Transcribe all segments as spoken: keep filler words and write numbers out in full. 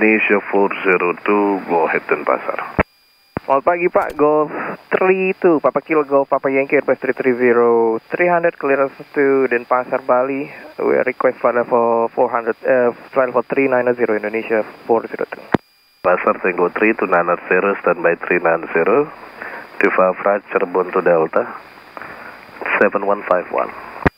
Indonesia four zero two, go ahead dan pasar. Selamat pagi Pak, Golf three two, Papa Kilo Golf, Papa Yankee, Airbus three three zero, three hundred, clearance to Denpasar, Bali. We request flight level four hundred, uh, flight level three nine zero, Indonesia four zero two. Pasar Tango three two nine zero, standby three nine zero, Diva Flight Cirebon to Delta, seven one five one.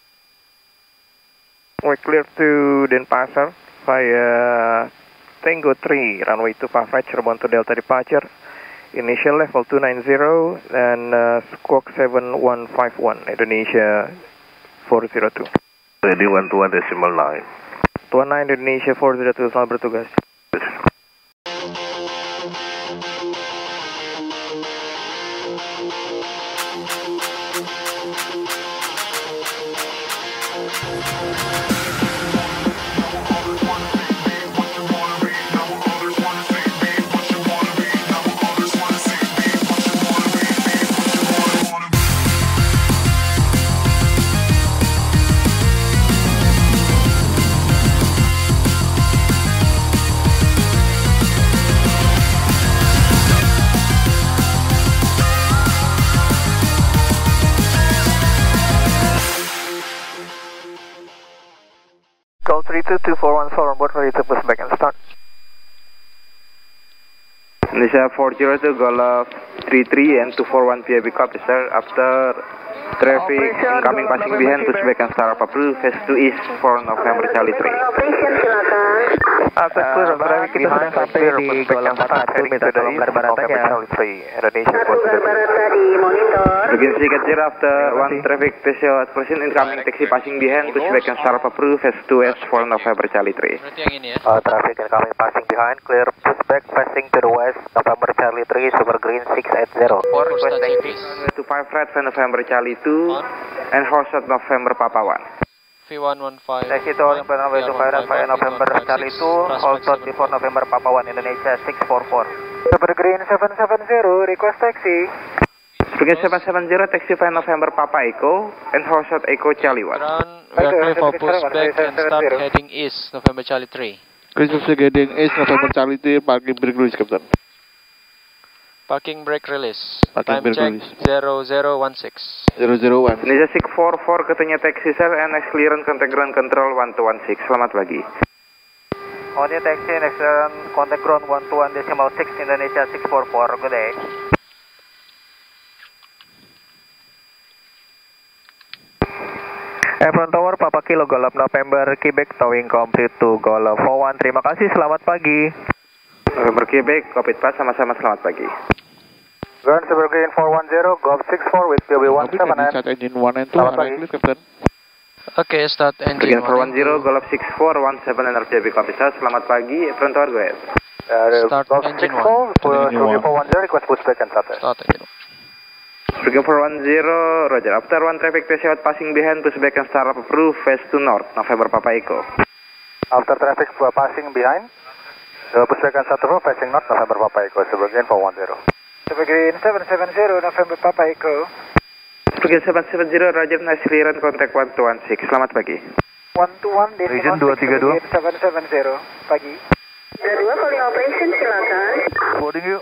We clear to Denpasar via Tango three, runway two five right, Cirebon to Delta departure. Initial level two nine zero and uh, squawk seven one five one, Indonesia four zero two. Ready one two one decimal nine. two one nine Indonesia four zero two, selamat bertugas. Call three two two four one four on board, ready to push back and start. Indonesia four zero two, Golf three three and two four one P I B copy, sir. After traffic incoming passing behind, push back and start up approve, phase two east for November Charlie three. After clear of traffic, kita sudah sampai di Golf satu, minta tolong dari baratanya. Indonesia four zero two. Begin ticket zero after one traffic taxi at present incoming taxi passing behind, push back and start up approve, phase two east for November Charlie three. Berarti yang ini ya? Uh, traffic incoming passing behind, clear push back, passing to the west, November Charlie three, Super Green six eight zero. For request taxi. two five right for November Charlie two and horse at November Papa one. V one one five. Taxi to November two five right via November Charlie two, hold short before November Papa one, Indonesia six four four. Super Green seven seven zero, request taxi. Begin seven seven zero, taxi via November Papa Echo and horse at Echo Charlie one. Ground, we are clear for pushback and start heading east, November Charlie three. Christopher heading east, November Charlie three, parking brake release, Captain. Parking brake release. Parking Time brake check release. zero zero one six. zero zero one. Indonesia six four four, katanya taxi sir, and next clearance contact ground control one two one six. Selamat pagi. On your taxi, next run, contact ground one two one decimal six, Indonesia six four four, good day. Apron Tower, Papa Kilo Golf November Quebec, towing complete to Golf four one, terima kasih, selamat pagi. November Quebec, copy pas, sama-sama selamat pagi. Ground Super Green four one zero, Golf six four with P O B one seven nine. Start engine one and two, Selamat right, pagi. please, Captain. Okay, start engine Begin four one one. zero, Golf six four one seven and R P B copy sir. Selamat pagi, Apron Tower, go ahead. Start engine one. Super four one zero, request pushback and start. Start engine one. Begin four one zero, roger. After one traffic taxi out passing behind, push back and start up approve, phase two north, November Papa Echo. After traffic passing behind, uh, push back and start approve, passing north, November Papa Echo, Super Green four one zero. Super Green seven seven zero, November Papa Echo. Begin seven seven zero, roger, nice clearance contact one two one six. Selamat pagi. one two one, Region dua tiga dua. seven seven zero, pagi. dua dua, calling operation, silakan. Boarding yuk.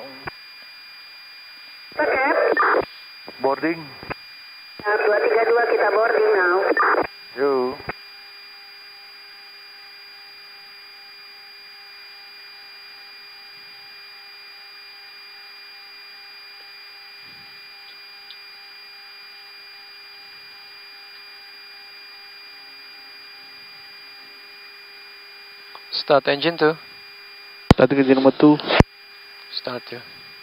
Pakai. Boarding. dua tiga dua, kita boarding now. Yuk. Start engine two. Start engine number two. Start two.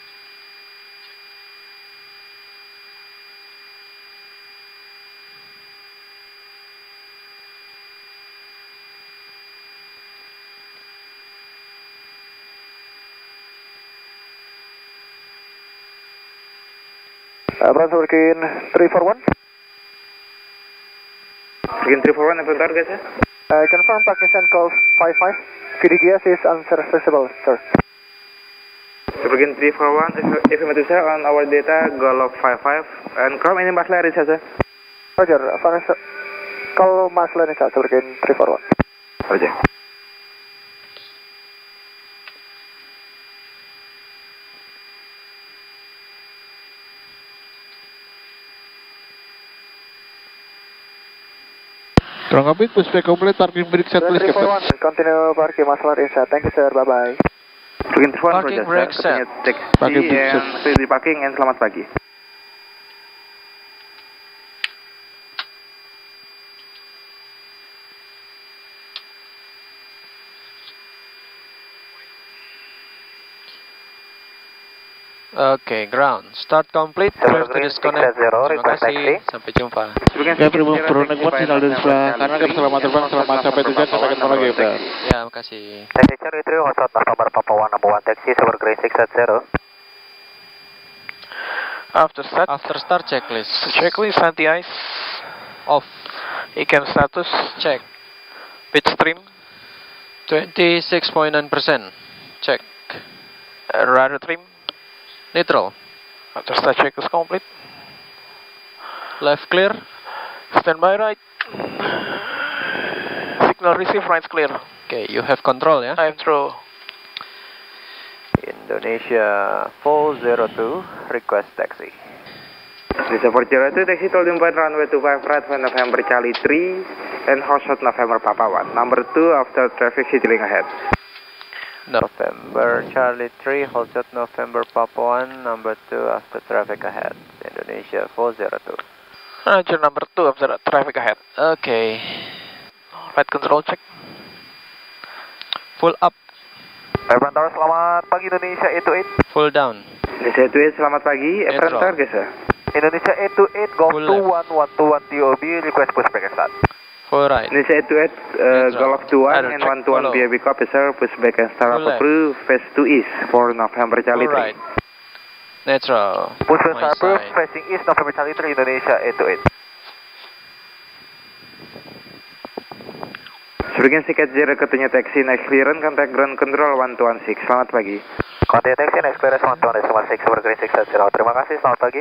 Apron Super Green three four one. Begin three four one, Apron Tower, guys ya. Uh, confirm Pakistan call five five. V D G S is unserviceable, sir. Begin three four one, affirmative sir, on our data, Golf five five, and Chrome ini Mas Larry saja. Roger, Vanessa, call Mas Larry, Super Green three four one. Roger. Kurang lebih pushback complete, parking brake set please, Captain. Continue parking, masalah inside. Thank you sir, bye bye. Begin one, Parking Roger, brake sir. set. Taxi Parking brake set. and free parking and selamat pagi. Oke, ground. Start complete. Clear to disconnect. Terima kasih. Sampai jumpa. Captain remove Pronek one, sinyal dari sebelah kanan, Captain selamat terbang, selamat sampai tujuan, sampai ketemu lagi, Captain. Ya, makasih. Taxi Charlie three, hot November Papa one, number one taxi, Silver Green six at zero. After start, After start checklist. checklist anti-ice, Off. ikan status, Check. pitch stream, twenty-six point nine percent. Check. uh, radar trim. Neutral. After start check is complete. Left clear. Standby right. Signal receive, right clear. Okay, you have control ya. I'm through. Indonesia four zero two, request taxi. Indonesia four zero two, taxi told point runway two five right for November Charlie three and hot November Papa one. Number two after traffic signaling ahead. November Charlie three, hold shot November Papa one, number two after traffic ahead. Indonesia four zero two. Roger, number two after traffic ahead. Oke. Right control check. Full up. Airplane Tower, selamat pagi Indonesia eight two eight. Full down. Indonesia two eight, selamat pagi. Efren Netral. target, sir. Indonesia eight two eight, Golf Full two left. one one two one T O B, request pushback and start. Full right. Indonesia eight two eight, uh, Netral. Golf two one Aero and check, one two one follow. B A B copy, sir. Pushback and start Full up left. approved, face to east for November Charlie Full three. right. Neutral. Pushback My start approved, side. facing east November Charlie three, Indonesia eight two eight. Sebagian tiket zero ketunya taxi next clearance, contact ground control one two one six. Selamat pagi. Contact taxi next clearance one two one six, Silver Green six at zero. Terima kasih, selamat pagi.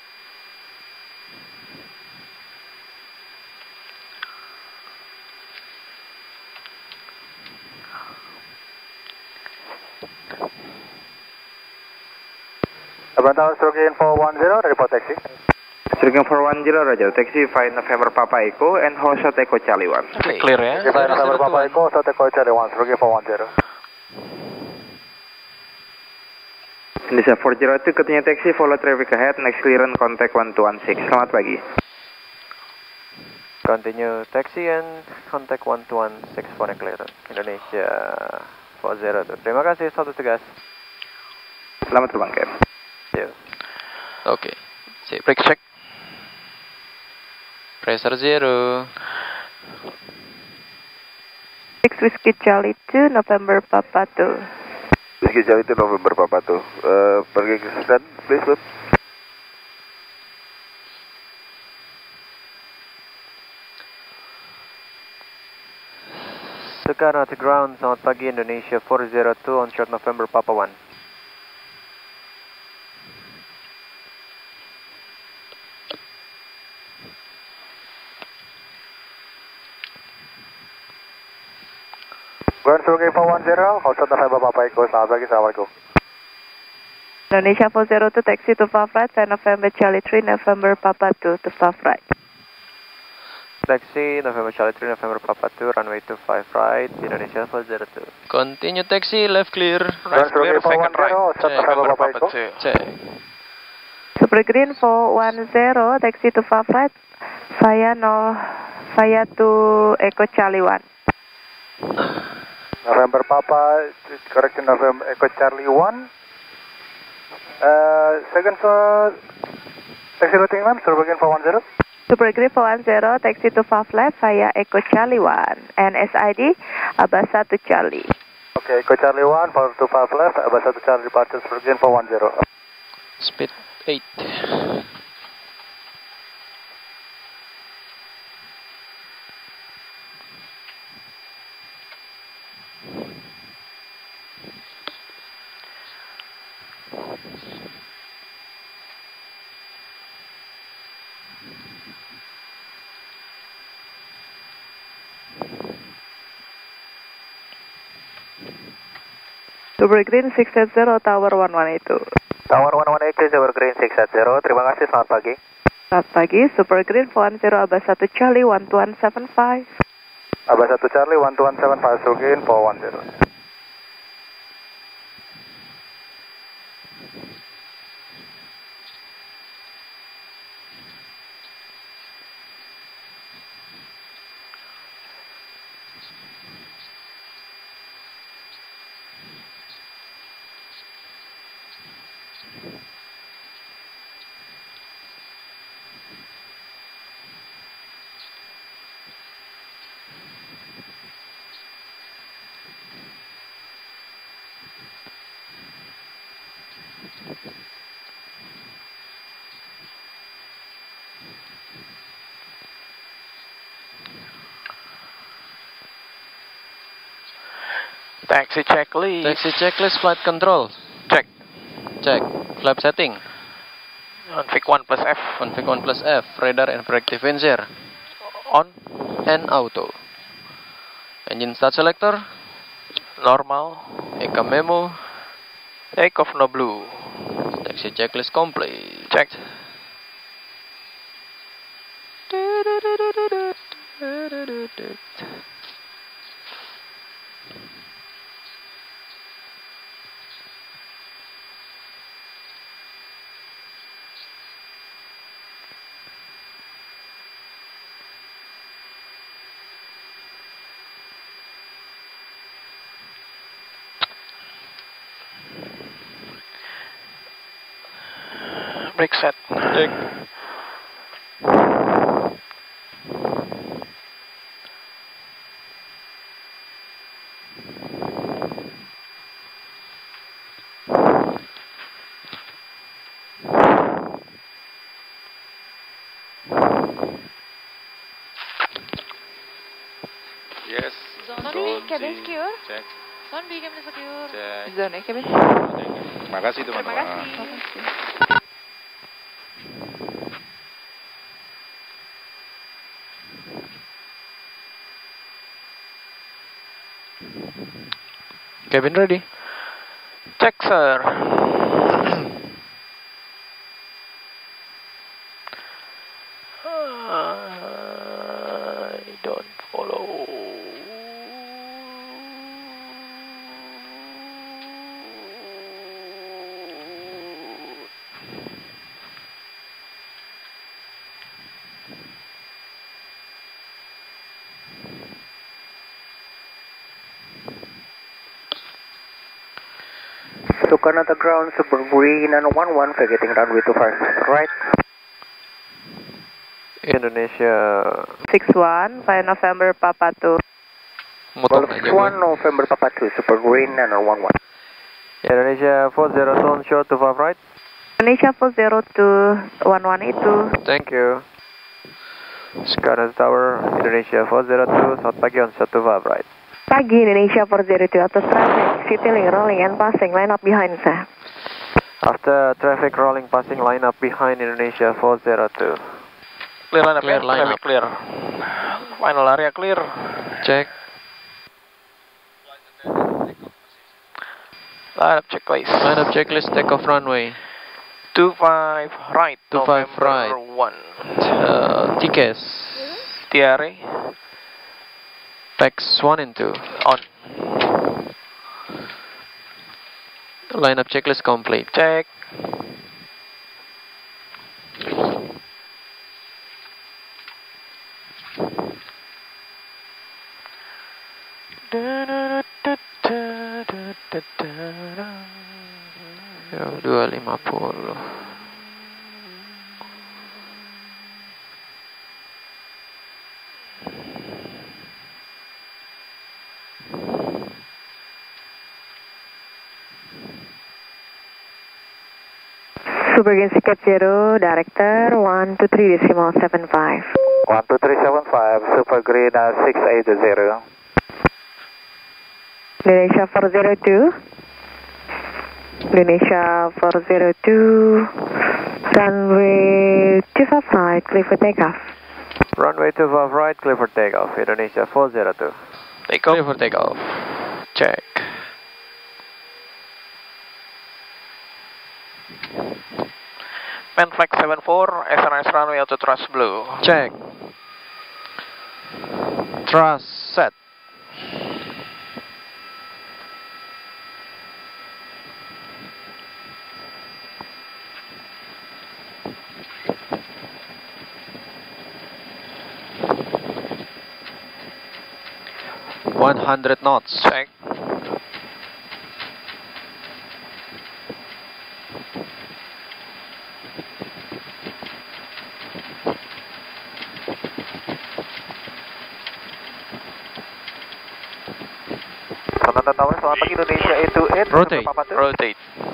Airplane Tower, Stroke four one zero, report taxi. Sebagian four one zero, Roger. Taxi five November Papa Echo and hold shot Echo Charlie one. Okay. Clear ya. Five November Papa Echo, South Echo Charlie one, Stroke four one zero. Indonesia four zero two ketunya taxi follow traffic ahead, next clearance contact one two one six. Selamat pagi. Continue taxi and contact one two one six for the clearance. Indonesia four zero two. Terima kasih, satu tugas. Selamat terbang, Ken. Yes. Oke. Sip. Brake check. Pressure zero. six Whiskey Charlie two, November Papa two. Whiskey Charlie two, November Papa two. Uh, pergi ke stand, please, Lud. Sekarang at ground, selamat pagi Indonesia four zero two on short November Papa one. Ground Survey four one zero, hold short November Papa Echo, selamat pagi, assalamualaikum. Indonesia four zero two, taxi to five right, five November Charlie three, November Papa two to five right. Taxi November Charlie three, November Papa two, runway two five right, Indonesia four zero two. Continue taxi, left clear. Right clear, second right. Short Check. November Papa Echo. two. Check. Super Green four one zero, taxi to five right, via no, via to Echo Charlie one. November Papa, correction November Echo Charlie one. Uh, second for taxi routing ma'am, Super Green four one zero. Super Green four one zero, taxi to five left, via Echo Charlie one. And S I D, Abasa to Charlie. Okay, Echo Charlie one, four two five left, Abasa to Charlie departure, Super Green four one zero. Speed eight. Super Green six at zero, Tower one one eight two. Tower one one eight two, Super Green six at zero, terima kasih, selamat pagi. Selamat pagi, Super Green four one zero, Aba satu Charlie one two one seven five. Aba satu Charlie one two one seven five, Super Green four one zero. Taxi checklist. Taxi checklist, flight control. Check. Check. Flap setting. Config one plus F. Config one plus F. Radar and corrective venture. On. And auto. Engine start selector. Normal. Eka memo. Take off no blue. Taxi checklist complete. Check. Brake set. Check. Yes. Zone B, cabin secure. Cek. Zone B, cabin secure. Cek. Zone A, cabin secure. Terima kasih teman-teman. Terima kasih. Cabin ready. Check, sir. I don't follow. Sukarnata ground, Super Green and one one, vacating runway two five right. Indonesia six one, five November Papa two. Motong Golf aja one gue. November Papa two, Super Green and one one. Indonesia four zero zone short to five right. Indonesia four zero two one one itu. Thank you. Skynet Tower, Indonesia four zero two, South pagi on short to five right. Pagi Indonesia four zero two, atas traffic, city rolling and passing, line up behind sir. After traffic rolling passing line up behind Indonesia four zero two. Clear line up, Clear line traffic up. clear. Final area clear. Check. Line up checklist. Line up checklist, take off runway. two five right. two five right. one. Uh, T K S. T R A. Tax one and two. On. Line up checklist complete. Check. Ya, dua lima puluh. Super Green Ticket Zero, Director one two three decimal seven five. one two three seven five, Super Green uh, six eight zero. Indonesia four zero two. Indonesia four zero two. Runway two five right, clear for takeoff. Runway two five right, clear for takeoff. Indonesia four zero two. Takeoff. Clear for takeoff. Check. Man flag seven four, S R S runway auto thrust blue. Check. Thrust set. one hundred knots. Check. Sonata Tower, selamat pagi Indonesia eight two eight. Rotate. Rotate.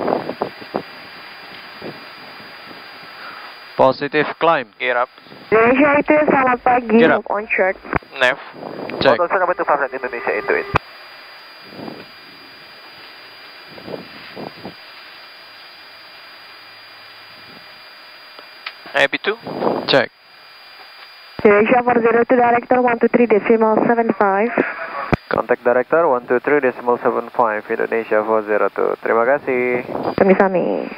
Positive climb. Gear up. Indonesia itu selamat pagi. Get up. On chart. Nav. Check. Auto number two five right Indonesia eight two eight. A B two. Check. Indonesia four zero two director one two three decimal seven five. Contact director one two three decimal seven five Indonesia four zero two. Terima kasih. Kami-kami.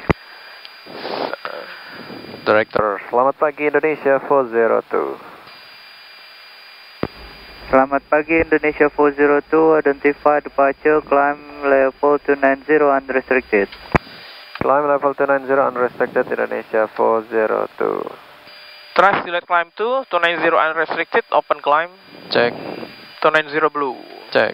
Director, selamat pagi Indonesia four zero two. Selamat pagi Indonesia four zero two, identify departure, climb level two nine zero unrestricted. Climb level two nine zero unrestricted Indonesia four zero two. Trust select climb two, two nine zero unrestricted, open climb. Check. two nine zero blue. Check.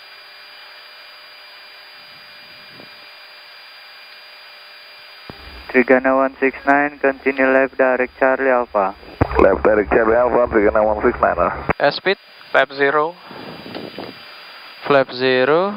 Trigana one six nine, continue left direct Charlie Alpha. Left direct Charlie Alpha, Trigana one six nine. Airspeed. Flap zero. Flap zero.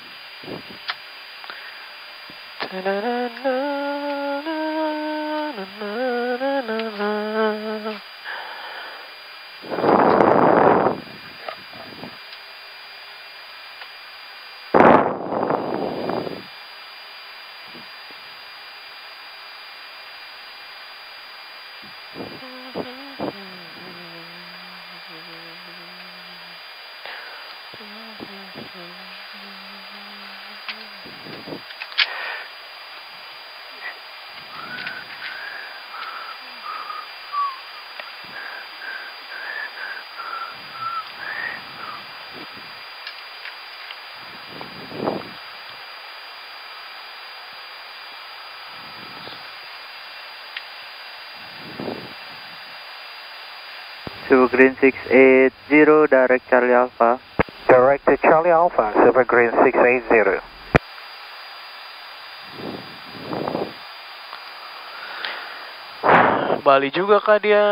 Super Green six eight zero, direct Charlie Alpha. Direct to Charlie Alpha, Super Green six eight zero. Bali juga kah dia?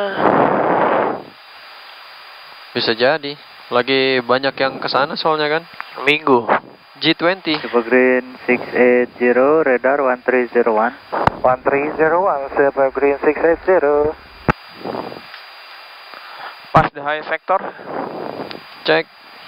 Bisa jadi. Lagi banyak yang kesana soalnya kan. Minggu. G twenty. Super Green six eight zero, radar one three zero one. one three zero one, Super Green six eight zero. Pass the high sector. Check.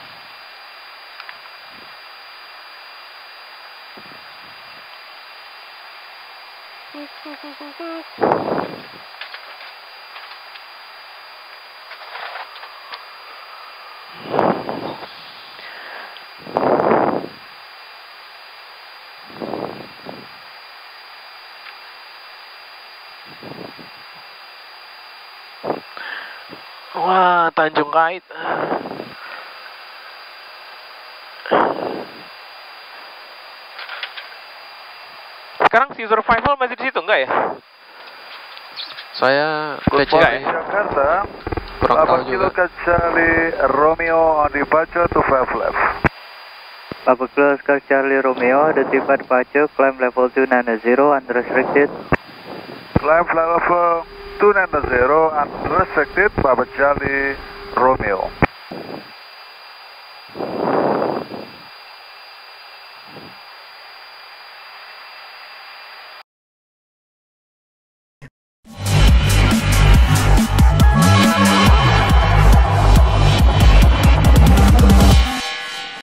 Wah, Tanjung Kait. Sekarang si survival masih di situ enggak ya? Saya Good cek morning ya. Jakarta. Kurang tahu Papa juga. Kilo Charlie Romeo on departure to five left. Papa Kilo Oscar Charlie Romeo, identify departure, climb level two nine zero unrestricted. Climb level two nine zero unrestricted, Papa Charlie Romeo.